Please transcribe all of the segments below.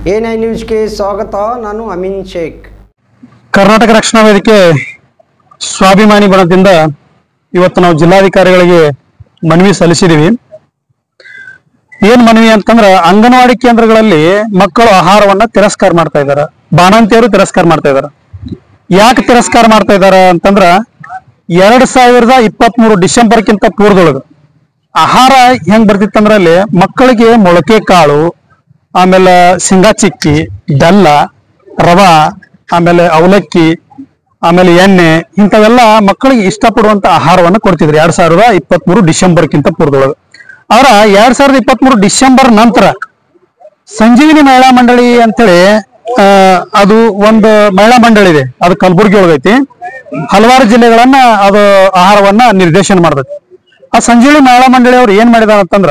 A9 ನ್ಯೂಸ್ಗೆ ಸ್ವಾಗತ. ನಾನು ಅಮೀನ್ ಶೇಖ್. ಕರ್ನಾಟಕ ರಕ್ಷಣಾ ವೇದಿಕೆ ಸ್ವಾಭಿಮಾನಿ ಬಣದಿಂದ ಇವತ್ತು ನಾವು ಜಿಲ್ಲಾಧಿಕಾರಿಗಳಿಗೆ ಮನವಿ ಸಲ್ಲಿಸಿದೀವಿ. ಏನ್ ಮನವಿ ಅಂತಂದ್ರ, ಅಂಗನವಾಡಿ ಕೇಂದ್ರಗಳಲ್ಲಿ ಮಕ್ಕಳು ಆಹಾರವನ್ನ ತಿರಸ್ಕಾರ ಮಾಡ್ತಾ ಇದ್ದಾರೆ, ಬಾಣಂತಿಯರು ತಿರಸ್ಕಾರ ಮಾಡ್ತಾ ಇದ್ದಾರೆ. ಯಾಕೆ ತಿರಸ್ಕಾರ ಮಾಡ್ತಾ ಇದಾರ ಅಂತಂದ್ರ, 2023 ಡಿಸೆಂಬರ್ಕ್ಕಿಂತ ಪೂರ್ವದೊಳಗ ಆಹಾರ ಹೆಂಗ್ ಬರ್ತಿತ್ತಂದ್ರ ಅಲ್ಲಿ ಮಕ್ಕಳಿಗೆ ಮೊಳಕೆ ಕಾಳು, ಆಮೇಲೆ ಶೇಂಗಾ ಚಿಕ್ಕಿ, ಬೆಲ್ಲ, ರವಾ, ಆಮೇಲೆ ಅವಲಕ್ಕಿ, ಆಮೇಲೆ ಎಣ್ಣೆ, ಇಂಥವೆಲ್ಲ ಮಕ್ಕಳಿಗೆ ಇಷ್ಟಪಡುವಂತ ಆಹಾರವನ್ನು ಕೊಡ್ತಿದ್ರು 2023 ಡಿಸೆಂಬರ್ಕ್ಕಿಂತ ಪೂರ್ವದೊಳಗೆ. ಆದ್ರ 2023 ಡಿಸೆಂಬರ್ ನಂತರ ಸಂಜೀವಿನಿ ಮಹಿಳಾ ಮಂಡಳಿ ಅಂತೇಳಿ ಅದು ಒಂದು ಮಹಿಳಾ ಮಂಡಳಿ ಇದೆ, ಅದು ಕಲಬುರಗಿ ಒಳಗೈತಿ. ಹಲವಾರು ಜಿಲ್ಲೆಗಳನ್ನ ಅದು ಆಹಾರವನ್ನ ನಿರ್ದೇಶನ ಮಾಡ್ತೈತಿ. ಆ ಸಂಜೀವಿನಿ ಮಹಿಳಾ ಮಂಡಳಿ ಅವ್ರು ಏನ್ ಮಾಡಿದಾರ ಅಂತಂದ್ರ,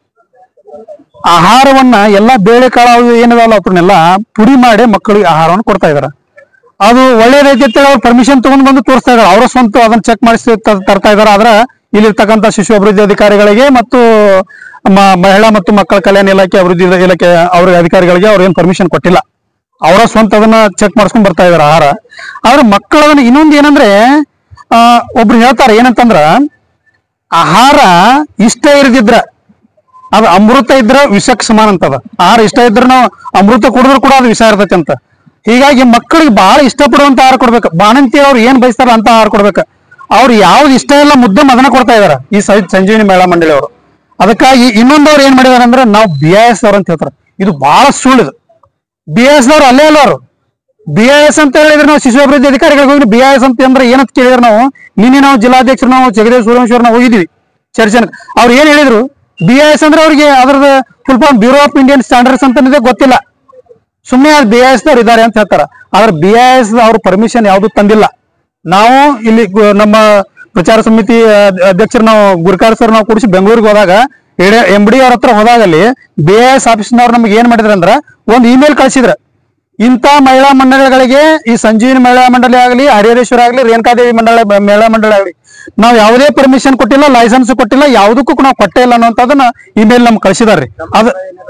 ಆಹಾರವನ್ನ ಎಲ್ಲಾ ಬೇಳೆ ಕಾಳು ಏನಿದಾವಲ್ಲ ಅವ್ರನ್ನೆಲ್ಲ ಪುಡಿ ಮಾಡಿ ಮಕ್ಕಳಿಗೆ ಆಹಾರವನ್ನು ಕೊಡ್ತಾ ಇದಾರೆ. ಅದು ಒಳ್ಳೇದೈತಿ ಅಂತೇಳಿ ಅವ್ರು ಪರ್ಮಿಷನ್ ತಗೊಂಡ್ ಬಂದು ತೋರಿಸ್ತಾ ಇದಾರೆ. ಅವರ ಸ್ವಂತ ಅದನ್ನ ಚೆಕ್ ಮಾಡಿಸಿ ತರ್ತಾ ಇದಾರೆ. ಆದ್ರೆ ಇಲ್ಲಿರ್ತಕ್ಕಂಥ ಶಿಶು ಅಭಿವೃದ್ಧಿ ಅಧಿಕಾರಿಗಳಿಗೆ ಮತ್ತು ಮಹಿಳಾ ಮತ್ತು ಮಕ್ಕಳ ಕಲ್ಯಾಣ ಇಲಾಖೆ ಅಭಿವೃದ್ಧಿ ಇಲಾಖೆ ಅವ್ರ ಅಧಿಕಾರಿಗಳಿಗೆ ಅವ್ರು ಏನ್ ಪರ್ಮಿಷನ್ ಕೊಟ್ಟಿಲ್ಲ. ಅವರ ಸ್ವಂತ ಅದನ್ನ ಚೆಕ್ ಮಾಡಿಸ್ಕೊಂಡ್ ಬರ್ತಾ ಇದಾರೆ ಆಹಾರ. ಆದ್ರೆ ಮಕ್ಕಳನ್ನ ಇನ್ನೊಂದು ಏನಂದ್ರೆ, ಒಬ್ರು ಹೇಳ್ತಾರೆ ಏನಂತಂದ್ರ, ಆಹಾರ ಇಷ್ಟ ಇರದಿದ್ರ ಅದು ಅಮೃತ ಇದ್ರ ವಿಷಕ್ಕೆ ಸಮಾನ ಅಂತದ. ಆಹಾರ ಇಷ್ಟ ಇದ್ರ ನಾವು ಅಮೃತ ಕುಡಿದ್ರು ಕೂಡ ಅದು ವಿಷ ಇರ್ತೈತಿ ಅಂತ. ಹೀಗಾಗಿ ಮಕ್ಕಳಿಗೆ ಬಹಳ ಇಷ್ಟಪಡುವಂತ ಆಹಾರ ಕೊಡ್ಬೇಕು. ಬಾಣಂತಿ ಅವ್ರು ಏನ್ ಬಯಸ್ತಾರ ಅಂತ ಆಹಾರ ಕೊಡ್ಬೇಕು. ಅವ್ರು ಯಾವ್ದು ಇಷ್ಟ ಇಲ್ಲ ಮುದ್ದೆ ಅದನ್ನ ಕೊಡ್ತಾ ಇದಾರೆ ಈ ಸಂಜೀವಿನಿ ಮಹಿಳಾ ಮಂಡಳಿ ಅವರು. ಅದಕ್ಕಾಗಿ ಇನ್ನೊಂದವ್ರು ಏನ್ ಮಾಡಿದಾರೆ ಅಂದ್ರೆ, ನಾವು BIS ಅವ್ರು ಅಂತ ಹೇಳ್ತಾರೆ. ಇದು ಬಹಳ ಸುಳ್ಳು. BIS ಅವ್ರು ಅಲ್ಲೇ ಅಲ್ಲ. ಅವರು BIS ಅಂತ ಹೇಳಿದ್ರೆ ನಾವು ಶಿಶು ಅಭಿವೃದ್ಧಿ ಅಧಿಕಾರಿಗಳಿಗೆ ಹೋಗಿ BIS ಅಂತ ಅಂದ್ರೆ ಏನಂತ ಕೇಳಿದ್ರೆ, ನಿನ್ನೆ ನಾವು ಜಿಲ್ಲಾಧ್ಯಕ್ಷರು ನಾವು ಜಗದೀಶ್ ಸೂರ್ಯವಂಶಿ ನಾವು ಹೋಗಿದ್ವಿ ಚರ್ಚೆನ. ಅವ್ರು ಏನ್ ಹೇಳಿದ್ರು, BIS ಅಂದ್ರೆ ಅವ್ರಿಗೆ ಅದ್ರದ್ದು full form bureau of Indian standards ಅಂತ ಗೊತ್ತಿಲ್ಲ, ಸುಮ್ಮನೆ ಅದು BIS ದವ್ರು ಇದ್ದಾರೆ ಅಂತ ಹೇಳ್ತಾರ. ಆದ್ರೆ BIS ಅವ್ರ ಪರ್ಮಿಷನ್ ಯಾವ್ದು ತಂದಿಲ್ಲ. ನಾವು ಇಲ್ಲಿ ನಮ್ಮ ಪ್ರಚಾರ ಸಮಿತಿ ಅಧ್ಯಕ್ಷರು ನಾವು ಗುರುಕಾರ್ ಸರ್ ನಾವು ಕೂಡಿಸಿ ಬೆಂಗಳೂರಿಗೆ ಹೋದಾಗ MD ಅವ್ರ ಹತ್ರ ಹೋದಾಗಲ್ಲಿ BIS ಆಫೀಸ್ನವ್ರು ನಮ್ಗೆ ಏನ್ ಮಾಡಿದ್ರ ಅಂದ್ರ, ಒಂದು ಇಮೇಲ್ ಕಳ್ಸಿದ್ರ. ಇಂಥ ಮಹಿಳಾ ಮಂಡಳಿಗಳಿಗೆ, ಈ ಸಂಜೀವಿನಿ ಮಹಿಳಾ ಮಂಡಳಿ ಆಗಲಿ, ಹರಿಹರೇಶ್ವರ ಆಗಲಿ, ರೇಣುಕಾದೇವಿ ಮಹಿಳಾ ಮಂಡಳಿ ಆಗಲಿ, ನಾವು ಯಾವುದೇ ಪರ್ಮಿಷನ್ ಕೊಟ್ಟಿಲ್ಲ, ಲೈಸೆನ್ಸ್ ಕೊಟ್ಟಿಲ್ಲ, ಯಾವುದಕ್ಕೂ ನಾವು ಕೊಟ್ಟೇ ಇಲ್ಲ ಅನ್ನೋಂಥದನ್ನ ಇಮೇಲ್ ನಮ್ಗೆ ಕಳ್ಸಿದಾರ್ರಿ. ಅದ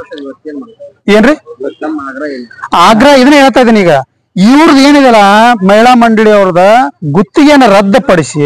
ಏನ್ರಿ ಆಗ್ರಹ ಇದನ್ನ ಹೇಳ್ತಾ ಇದೀನಿ. ಈಗ ಇವ್ರದ್ದು ಏನಿದೆಲ್ಲ ಮಹಿಳಾ ಮಂಡಳಿ ಅವ್ರದ ಗುತ್ತಿಗೆಯನ್ನು ರದ್ದುಪಡಿಸಿ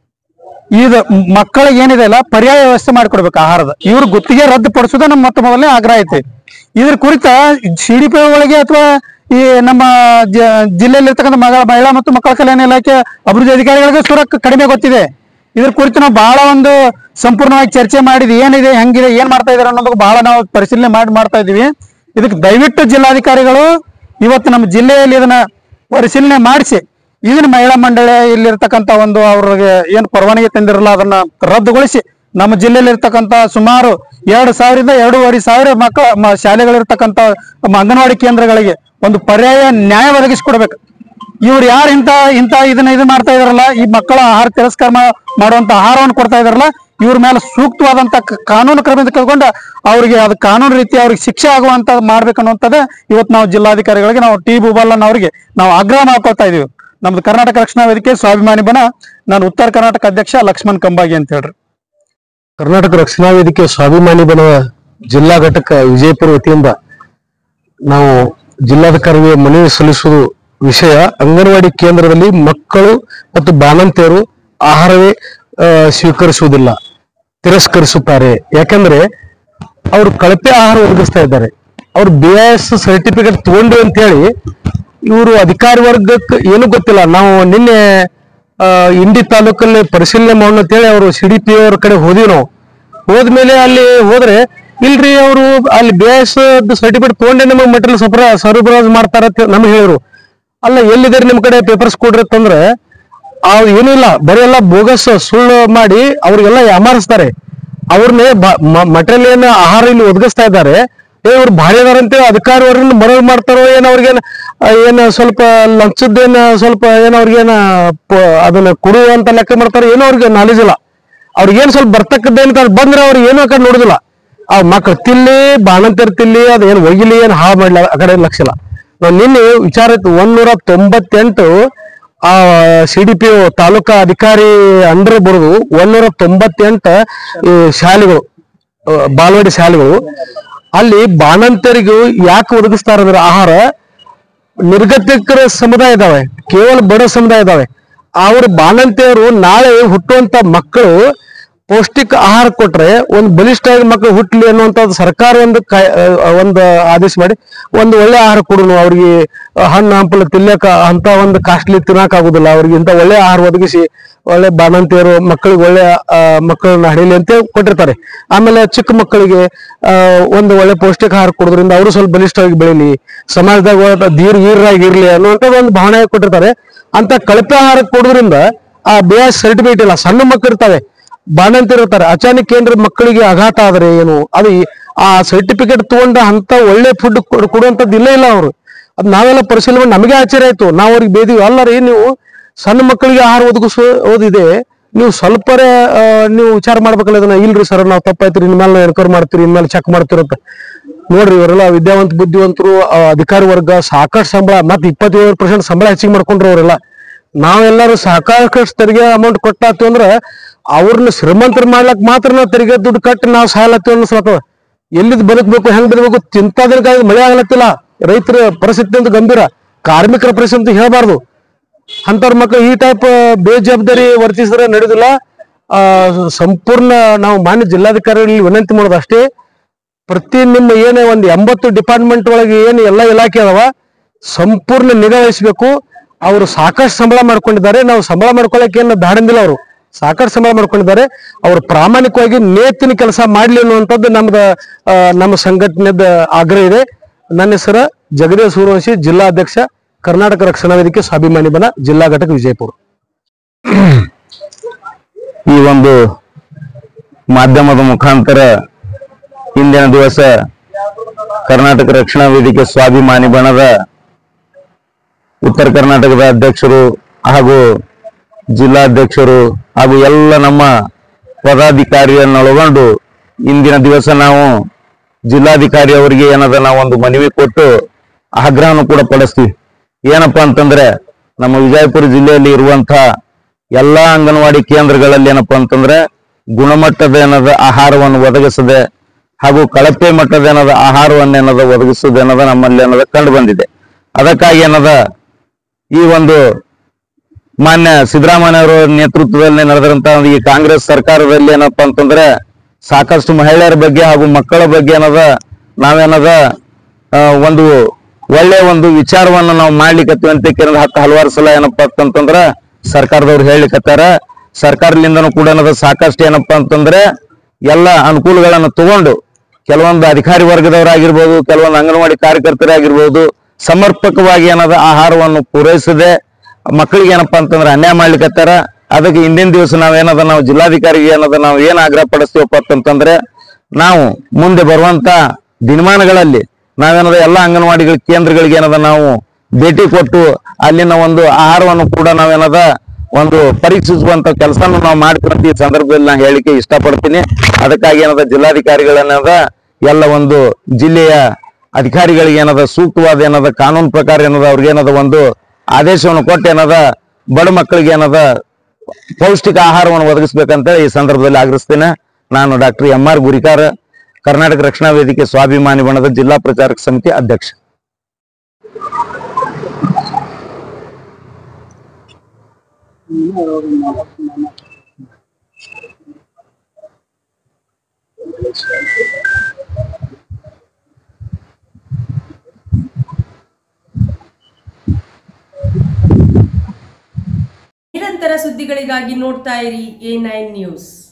ಇದು ಮಕ್ಕಳಿಗೆ ಏನಿದೆ ಅಲ್ಲ ಪರ್ಯಾಯ ವ್ಯವಸ್ಥೆ ಮಾಡಿಕೊಡ್ಬೇಕು ಆಹಾರದ. ಇವ್ರ ಗುತ್ತಿಗೆ ರದ್ದುಪಡಿಸೋದ ನಮ್ಮ ಮೊತ್ತ ಮೊದಲನೇ ಆಗ್ರಹ ಐತಿ. ಇದ್ರ ಕುರಿತ CDP ಒಳಗೆ ಅಥವಾ ಈ ನಮ್ಮ ಜಿಲ್ಲೆಯಲ್ಲಿ ಇರ್ತಕ್ಕಂಥ ಮಹಿಳಾ ಮತ್ತು ಮಕ್ಕಳ ಕಲ್ಯಾಣ ಇಲಾಖೆ ಅಭಿವೃದ್ಧಿ ಅಧಿಕಾರಿಗಳಿಗೆ ಸುರ ಕಡಿಮೆ ಗೊತ್ತಿದೆ. ಇದ್ರ ಕುರಿತು ನಾವು ಬಹಳ ಒಂದು ಸಂಪೂರ್ಣವಾಗಿ ಚರ್ಚೆ ಮಾಡಿದ್ವಿ. ಏನಿದೆ, ಹೆಂಗಿದೆ, ಏನ್ ಮಾಡ್ತಾ ಇದಾರೆ ಅನ್ನೋದಕ್ಕೆ ಬಹಳ ನಾವು ಪರಿಶೀಲನೆ ಮಾಡ್ತಾ ಇದೀವಿ. ಇದಕ್ಕೆ ದಯವಿಟ್ಟು ಜಿಲ್ಲಾಧಿಕಾರಿಗಳು ಇವತ್ತು ನಮ್ಮ ಜಿಲ್ಲೆಯಲ್ಲಿ ಇದನ್ನ ಪರಿಶೀಲನೆ ಮಾಡಿಸಿ ಇದನ್ನ ಮಹಿಳಾ ಮಂಡಳಿ ಇಲ್ಲಿರ್ತಕ್ಕಂಥ ಒಂದು ಅವ್ರಿಗೆ ಏನು ಪರವಾನಗಿ ತಂದಿರಲ್ಲ ಅದನ್ನ ರದ್ದುಗೊಳಿಸಿ ನಮ್ಮ ಜಿಲ್ಲೆಯಲ್ಲಿ ಇರ್ತಕ್ಕಂಥ ಸುಮಾರು 2,000 ರಿಂದ 2,500 ಮಕ್ಕಳ ಶಾಲೆಗಳಿರ್ತಕ್ಕಂಥ ಅಂಗನವಾಡಿ ಕೇಂದ್ರಗಳಿಗೆ ಒಂದು ಪರ್ಯಾಯ ನ್ಯಾಯ ಒದಗಿಸಿಕೊಡ್ಬೇಕು. ಇವ್ರು ಯಾರು ಇಂಥ ಇದನ್ನ ಮಾಡ್ತಾ ಇದಾರಲ್ಲ, ಈ ಮಕ್ಕಳ ಆಹಾರ ತಿರಸ್ಕಾರ ಮಾಡುವಂತ ಆಹಾರವನ್ನು ಕೊಡ್ತಾ ಇದಾರಲ್ಲ, ಇವ್ರ ಮೇಲೆ ಸೂಕ್ತವಾದಂತ ಕಾನೂನು ಕ್ರಮ ಕೈಗೊಂಡು ಅವ್ರಿಗೆ ಅದು ಕಾನೂನು ರೀತಿ ಅವ್ರಿಗೆ ಶಿಕ್ಷೆ ಆಗುವಂತ ಮಾಡ್ಬೇಕನ್ನುವಂಥದ್ದೇ ಇವತ್ತು ನಾವು ಜಿಲ್ಲಾಧಿಕಾರಿಗಳಿಗೆ ನಾವು ಟಿ ಬೂಬಲ್ಲನ್ ಅವರಿಗೆ ನಾವು ಆಗ್ರಹ ಮಾಡ್ಕೊಳ್ತಾ ಇದೀವಿ. ನಮ್ದು ಕರ್ನಾಟಕ ರಕ್ಷಣಾ ವೇದಿಕೆ ಸ್ವಾಭಿಮಾನಿ ಬಣ, ನಾನು ಉತ್ತರ ಕರ್ನಾಟಕ ಅಧ್ಯಕ್ಷ ಲಕ್ಷ್ಮಣ್ ಕಂಬಾಗಿ ಅಂತ ಹೇಳ್ರಿ. ಕರ್ನಾಟಕ ರಕ್ಷಣಾ ವೇದಿಕೆ ಸ್ವಾಭಿಮಾನಿ ಬಣ ಜಿಲ್ಲಾ ಘಟಕ ವಿಜಯಪುರ ವತಿಯಿಂದ ನಾವು ಜಿಲ್ಲಾಧಿಕಾರಿಗೆ ಮನವಿ ಸಲ್ಲಿಸುವುದು ವಿಷಯ, ಅಂಗನವಾಡಿ ಕೇಂದ್ರದಲ್ಲಿ ಮಕ್ಕಳು ಮತ್ತು ಬಾಣಂತಿಯರು ಆಹಾರವೇ ಸ್ವೀಕರಿಸುವುದಿಲ್ಲ, ತಿರಸ್ಕರಿಸುತ್ತಾರೆ. ಯಾಕಂದ್ರೆ ಅವರು ಕಳಪೆ ಆಹಾರ ಒದಗಿಸ್ತಾ ಇದ್ದಾರೆ. ಅವ್ರು BIS ಸರ್ಟಿಫಿಕೇಟ್ ತಗೊಂಡು ಅಂತ ಹೇಳಿ ಇವರು ಅಧಿಕಾರಿ ವರ್ಗಕ್ಕೆ ಏನು ಗೊತ್ತಿಲ್ಲ. ನಾವು ನಿನ್ನೆ ಇಂಡಿ ತಾಲೂಕಲ್ಲಿ ಪರಿಶೀಲನೆ ಮಾಡೋಣ ಅಂತ ಹೇಳಿ ಅವರು CDP ಅವ್ರ ಕಡೆ ಹೋದಿವಿ. ನಾವು ಹೋದ್ಮೇಲೆ ಅಲ್ಲಿ ಹೋದ್ರೆ ಇಲ್ರಿ, ಅವರು ಅಲ್ಲಿ BIS ಸರ್ಟಿಫಿಕೇಟ್ ತಗೊಂಡೆ ನಮಗೆ ಮೆಟೀರಿಯಲ್ ಸರಬರಾಜು ಮಾಡ್ತಾರ ಅಂತ ನಮ್ಗೆ ಹೇಳಿದ್ರು. ಅಲ್ಲ, ಎಲ್ಲಿದ್ದಾರೆ ನಿಮ್ ಕಡೆ ಪೇಪರ್ಸ್ ಕೊಡ್ರಿ ಅಂತಂದ್ರೆ ಏನೂ ಇಲ್ಲ, ಬರೀ ಎಲ್ಲ ಬೋಗಸ್ ಸುಳ್ಳು ಮಾಡಿ ಅವ್ರಿಗೆಲ್ಲ ಯಾಮಾರಿಸ್ತಾರೆ. ಅವ್ರನ್ನೇ ಮಟೀರಿಯಲ್ ಏನ್ ಆಹಾರ ಇಲ್ಲಿ ಒದಗಿಸ್ತಾ ಇದ್ದಾರೆ, ಇವ್ರು ಭಾರಿ ಅದಾರಂತೆ ಅಧಿಕಾರಿ ಅವ್ರನ್ನ ಮರಳು ಮಾಡ್ತಾರೋ ಏನೋ, ಅವ್ರಿಗೇನ ಸ್ವಲ್ಪ ಲಂಚದ್ದೇನ ಸ್ವಲ್ಪ ಏನೋ ಅವ್ರಿಗೇನ ಅದನ್ನ ಕೊಡುವಂತ ಲೆಕ್ಕ ಮಾಡ್ತಾರೋ ಏನೋ, ಅವ್ರಿಗೆ ನಾಲೆಜ್ ಇಲ್ಲ. ಅವ್ರಿಗೇನ್ ಸ್ವಲ್ಪ ಬರ್ತಕ್ಕದ್ದೇನು ಬಂದ್ರೆ ಅವ್ರಿಗೆ ಏನೋ ಆ ಕಡೆ ನೋಡುದಿಲ್ಲ. ಆ ಮಕ್ಕಳು ತಿಲ್ಲಿ ಬಾಣಂತಿರ್ ತಿಲ್ಲಿ ಅದೇನು ಒಯ್ಗಿಲಿ ಏನ್ ಹಾಳು ಮಾಡ್ಲಿ ಆ ಕಡೆ ಲಕ್ಷ ಇಲ್ಲ. ನಾವು ನಿನ್ನೆ ವಿಚಾರ 198 CDP ತಾಲೂಕಾ ಅಧಿಕಾರಿ ಅಂಡರ್ ಬರುದು 198 ಶಾಲೆಗಳು, ಬಾಲವಾಡಿ ಶಾಲೆಗಳು ಅಲ್ಲಿ ಬಾಣಂತರಿಗೂ ಯಾಕೆ ಒದಗಿಸ್ತಾರಂದ್ರೆ ಆಹಾರ, ನಿರ್ಗತಿಕರ ಸಮುದಾಯ ಇದಾವೆ, ಕೇವಲ ಬಡ ಸಮುದಾಯ ಇದಾವೆ. ಅವ್ರ ಬಾಣಂತಿಯರು ನಾಳೆ ಹುಟ್ಟುವಂತ ಮಕ್ಕಳು ಪೌಷ್ಟಿಕ ಆಹಾರ ಕೊಟ್ರೆ ಒಂದು ಬಲಿಷ್ಠವಾಗಿ ಮಕ್ಕಳು ಹುಟ್ಟಲಿ ಅನ್ನುವಂಥದ್ದು ಸರ್ಕಾರ ಒಂದು ಆದೇಶ ಮಾಡಿ ಒಂದು ಒಳ್ಳೆ ಆಹಾರ ಕೊಡೋನು. ಅವ್ರಿಗೆ ಹಣ್ಣು ಹಂಪಲು ತಿನ್ನಕ ಅಂತ ಒಂದು ಕಾಸ್ಟ್ಲಿ ತಿನ್ನಕ್ ಆಗುದಿಲ್ಲ, ಅವ್ರಿಗೆ ಇಂಥ ಒಳ್ಳೆ ಆಹಾರ ಒದಗಿಸಿ ಒಳ್ಳೆ ಬಾಣಂತಿಯರು ಮಕ್ಕಳಿಗೆ ಒಳ್ಳೆ ಮಕ್ಕಳನ್ನ ಹಡಿಲಿ ಅಂತ ಕೊಟ್ಟಿರ್ತಾರೆ. ಆಮೇಲೆ ಚಿಕ್ಕ ಮಕ್ಕಳಿಗೆ ಒಂದು ಒಳ್ಳೆ ಪೌಷ್ಟಿಕ ಆಹಾರ ಕೊಡೋದ್ರಿಂದ ಅವರು ಸ್ವಲ್ಪ ಬಲಿಷ್ಠವಾಗಿ ಬೆಳೀಲಿ, ಸಮಾಜದಾಗ ವೀರರಾಗಿರ್ಲಿ ಅನ್ನುವಂಥದ್ದು ಒಂದು ಭಾವನೆ ಕೊಟ್ಟಿರ್ತಾರೆ. ಅಂತ ಕಳಪೆ ಆಹಾರ ಕೊಡೋದ್ರಿಂದ ಆ BS ಸರ್ಟಿಫಿಕೇಟ್ ಇಲ್ಲ, ಸಣ್ಣ ಮಕ್ಕಳು ಇರ್ತಾರೆ, ಬಾಣಂತಿರ್ತಾರೆ, ಅಚಾನಕ್ ಏನ್ರ ಮಕ್ಕಳಿಗೆ ಆಘಾತ ಆದ್ರೆ ಏನು ಅದು ಆ ಸರ್ಟಿಫಿಕೇಟ್ ತಗೊಂಡ ಅಂತ ಒಳ್ಳೆ ಫುಡ್ ಕೊಡುವಂಥದ್ದು ಇಲ್ಲ ಅವರು. ಅದ್ ನಾವೆಲ್ಲ ಪರಿಶೀಲನೆ ನಮಗೆ ಆಶ್ಚರ್ಯ ಆಯ್ತು. ನಾವು ಅವ್ರಿಗೆ ಬೇದಿವಿ, ಅಲ್ಲರಿ ನೀವು ಸಣ್ಣ ಮಕ್ಕಳಿಗೆ ಆಹಾರ ಓದಿದೆ, ನೀವು ಸ್ವಲ್ಪ ನೀವು ವಿಚಾರ ಮಾಡ್ಬೇಕಲ್ಲ ಅದನ್ನ. ಇಲ್ರಿ ಸರ್ ನಾವು ತಪ್ಪಾಯ್ತು, ಇನ್ಮೇಲೆ ಎನ್ಕ್ವೈರಿ ಮಾಡ್ತೀರಿ, ಇನ್ಮೇಲೆ ಚೆಕ್ ಮಾಡ್ತಿರಂತ. ನೋಡ್ರಿ ಇವರೆಲ್ಲ ವಿದ್ಯಾವಂತ ಬುದ್ಧಿವಂತರು, ಅಧಿಕಾರಿ ವರ್ಗ, ಸಾಕಷ್ಟು ಸಂಬಳ, ಮತ್ತೆ 27% ಸಂಬಳ ಹೆಚ್ಚಿಗೆ ಮಾಡ್ಕೊಂಡ್ರು ಅವರೆಲ್ಲ. ನಾವೆಲ್ಲರೂ ಸಾಕಷ್ಟು ತೆರಿಗೆ ಅಮೌಂಟ್ ಕೊಟ್ಟಾತೀವಿ ಅಂದ್ರೆ ಅವ್ರನ್ನ ಶ್ರೀಮಂತರು ಮಾಡ್ಲಕ್ ಮಾತ್ರ ನಾವು ತೆರಿಗೆ ದುಡ್ಡು ಕಟ್ಟಿ ನಾವು ಸಾಯಲತ್ತೀವಿ ಅನ್ನಿಸ್ಲತ್ತವ. ಎಲ್ಲಿದ್ ಬದುಕಬೇಕು, ಹೆಂಗ್ ಬದುಕಬೇಕು, ಚಿಂತಾದಿನಕಾಗಿ ಮಳೆ ಆಗ್ಲತ್ತಿಲ್ಲ, ರೈತರ ಪರಿಸ್ಥಿತಿ ಅಂತ ಗಂಭೀರ, ಕಾರ್ಮಿಕರ ಪರಿಸ್ಥಿತಿ ಹೇಳ್ಬಾರ್ದು. ಅಂತವ್ರ ಮಕ್ಕಳು ಈ ಟೈಪ್ ಬೇಜವಾಬ್ದಾರಿ ವರ್ತಿಸಿದ್ರೆ ನಡೆದಿಲ್ಲ. ಸಂಪೂರ್ಣ ನಾವು ಮಾನ್ಯ ಜಿಲ್ಲಾಧಿಕಾರಿಗಳಲ್ಲಿ ವಿನಂತಿ ಮಾಡೋದು ಅಷ್ಟೇ, ಪ್ರತಿ ನಿಮ್ಮ ಏನೇ ಒಂದು 80 ಡಿಪಾರ್ಟ್ಮೆಂಟ್ ಒಳಗೆ ಏನು ಎಲ್ಲ ಇಲಾಖೆ ಅದಾವ ಸಂಪೂರ್ಣ ನಿಗಾ ವಹಿಸಬೇಕು. ಅವರು ಸಾಕಷ್ಟು ಸಂಬಳ ಮಾಡ್ಕೊಂಡಿದ್ದಾರೆ, ನಾವು ಸಂಬಳ ಮಾಡ್ಕೊಳ್ಳಕ್ಕೆ ಏನು ದಾಡಂದಿಲ್ಲ, ಅವರು ಸಾಕಷ್ಟು ಸಂಬಳ ಮಾಡ್ಕೊಂಡಿದ್ದಾರೆ. ಅವರು ಪ್ರಾಮಾಣಿಕವಾಗಿ ನೇತಿನ ಕೆಲಸ ಮಾಡ್ಲಿ ಅನ್ನುವಂಥದ್ದು ನಮ್ಮ ಸಂಘಟನೆದ ಆಗ್ರಹ ಇದೆ. ನನ್ನ ಹೆಸರು ಜಗದೀಶ್ ಸೂರ್ಯವಂಶಿ, ಜಿಲ್ಲಾಧ್ಯಕ್ಷ, ಕರ್ನಾಟಕ ರಕ್ಷಣಾ ವೇದಿಕೆ ಸ್ವಾಭಿಮಾನಿ ಬನ, ಜಿಲ್ಲಾ ಘಟಕ ವಿಜಯಪುರ. ಈ ಒಂದು ಮಾಧ್ಯಮದ ಮುಖಾಂತರ ಇಂದಿನ ದಿವಸ ಕರ್ನಾಟಕ ರಕ್ಷಣಾ ವೇದಿಕೆ ಸ್ವಾಭಿಮಾನಿ ಬಣದ ಉತ್ತರ ಕರ್ನಾಟಕದ ಅಧ್ಯಕ್ಷರು ಹಾಗೂ ಜಿಲ್ಲಾಧ್ಯಕ್ಷರು ಹಾಗೂ ಎಲ್ಲ ನಮ್ಮ ಪದಾಧಿಕಾರಿಯನ್ನೊಳಗೊಂಡು ಇಂದಿನ ದಿವಸ ನಾವು ಜಿಲ್ಲಾಧಿಕಾರಿ ಅವರಿಗೆ ಏನದ ನಾವು ಒಂದು ಮನವಿ ಕೊಟ್ಟು ಆಗ್ರಹವನ್ನು ಕೂಡ ಪಡಿಸ್ತೀವಿ. ಏನಪ್ಪಾ ಅಂತಂದ್ರೆ ನಮ್ಮ ವಿಜಯಪುರ ಜಿಲ್ಲೆಯಲ್ಲಿ ಇರುವಂತಹ ಎಲ್ಲಾ ಅಂಗನವಾಡಿ ಕೇಂದ್ರಗಳಲ್ಲಿ ಏನಪ್ಪಾ ಅಂತಂದ್ರೆ ಗುಣಮಟ್ಟದ ಏನದ ಆಹಾರವನ್ನು ಒದಗಿಸದೆ ಹಾಗೂ ಕಳಪೆ ಮಟ್ಟದ ಏನದ ಆಹಾರವನ್ನೇನದ ಒದಗಿಸುವುದೇನದ ನಮ್ಮಲ್ಲಿ ಏನದ ಕಂಡು ಬಂದಿದೆ. ಅದಕ್ಕಾಗಿ ಏನದ ಈ ಒಂದು ಮಾನ್ಯ ಸಿದ್ದರಾಮಯ್ಯ ಅವರ ನೇತೃತ್ವದಲ್ಲಿ ನಡೆದಂತಹ ಈ ಕಾಂಗ್ರೆಸ್ ಸರ್ಕಾರದಲ್ಲಿ ಏನಪ್ಪಾ ಅಂತಂದ್ರೆ ಸಾಕಷ್ಟು ಮಹಿಳೆಯರ ಬಗ್ಗೆ ಹಾಗೂ ಮಕ್ಕಳ ಬಗ್ಗೆ ಏನದ ನಾವೇನದ ಒಂದು ಒಳ್ಳೆ ಒಂದು ವಿಚಾರವನ್ನ ನಾವು ಮಾಡ್ಲಿಕ್ಕತ್ತೀವಿ ಅಂತ ಹಲವಾರು ಸಲ ಏನಪ್ಪಾ ಅಂತಂದ್ರ ಸರ್ಕಾರದವ್ರು ಹೇಳಿಕತ್ತಾರ. ಸರ್ಕಾರದಿಂದನೂ ಕೂಡ ಏನದ ಸಾಕಷ್ಟು ಏನಪ್ಪಾ ಅಂತಂದ್ರೆ ಎಲ್ಲ ಅನುಕೂಲಗಳನ್ನು ತಗೊಂಡು ಕೆಲವೊಂದು ಅಧಿಕಾರಿ ವರ್ಗದವರಾಗಿರ್ಬೋದು, ಕೆಲವೊಂದು ಅಂಗನವಾಡಿ ಕಾರ್ಯಕರ್ತರಾಗಿರ್ಬೋದು ಸಮರ್ಪಕವಾಗಿ ಏನದ ಆಹಾರವನ್ನು ಪೂರೈಸದೆ ಮಕ್ಕಳಿಗೆ ಏನಪ್ಪಾ ಅಂತಂದ್ರೆ ಅನ್ಯಾಯ ಮಾಡ್ಲಿಕ್ಕತ್ತಾರ. ಅದಕ್ಕೆ ಇಂದಿನ ದಿವಸ ನಾವೇನದ ನಾವು ಜಿಲ್ಲಾಧಿಕಾರಿಗೆ ಏನದ ನಾವು ಏನ್ ಆಗ್ರಹ ಪಡಿಸ್ತೀವಪ್ಪ ಅಂತಂದ್ರೆ ನಾವು ಮುಂದೆ ಬರುವಂತ ದಿನಮಾನಗಳಲ್ಲಿ ನಾವೇನದ ಎಲ್ಲ ಅಂಗನವಾಡಿ ಕೇಂದ್ರಗಳಿಗೆ ಏನದ ನಾವು ಭೇಟಿ ಕೊಟ್ಟು ಅಲ್ಲಿನ ಒಂದು ಆಹಾರವನ್ನು ಕೂಡ ನಾವೇನದ ಒಂದು ಪರೀಕ್ಷಿಸುವಂತ ಕೆಲಸವನ್ನು ನಾವು ಮಾಡ್ತೀವಂತ ಈ ಸಂದರ್ಭದಲ್ಲಿ ನಾನು ಹೇಳಿಕೆ ಇಷ್ಟಪಡ್ತೀನಿ. ಅದಕ್ಕಾಗಿ ಏನದ ಜಿಲ್ಲಾಧಿಕಾರಿಗಳನ್ನದ ಎಲ್ಲ ಒಂದು ಜಿಲ್ಲೆಯ ಅಧಿಕಾರಿಗಳಿಗೆ ಏನದ ಸೂಕ್ತವಾದ ಏನದ ಕಾನೂನು ಪ್ರಕಾರ ಏನದ ಅವ್ರಿಗೆ ಏನದ ಒಂದು ಆದೇಶವನ್ನು ಕೊಟ್ಟು ಏನದ ಬಡ ಮಕ್ಕಳಿಗೆ ಏನದ ಪೌಷ್ಟಿಕ ಆಹಾರವನ್ನು ಒದಗಿಸ್ಬೇಕಂತ ಈ ಸಂದರ್ಭದಲ್ಲಿ ಆಗ್ರಹಿಸ್ತೇನೆ. ನಾನು ಡಾಕ್ಟರ್ MR ಗುರಿಕಾರ, ಕರ್ನಾಟಕ ರಕ್ಷಣಾ ವೇದಿಕೆ ಸ್ವಾಭಿಮಾನಿ ಬಣದ ಜಿಲ್ಲಾ ಪ್ರಚಾರಕ ಸಮಿತಿ ಅಧ್ಯಕ್ಷ. ನಿರಂತರ ಸುದ್ದಿಗಳಿಗಾಗಿ ನೋಡ್ತಾ ಇರಿ A9 ನ್ಯೂಸ್.